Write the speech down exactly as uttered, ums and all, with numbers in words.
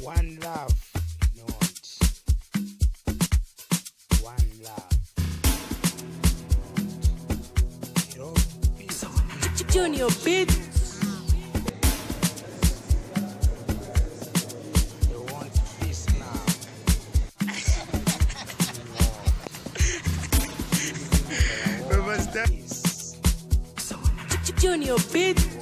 One love, not one love. Your business. Junior beat. You want peace now. Junior beat.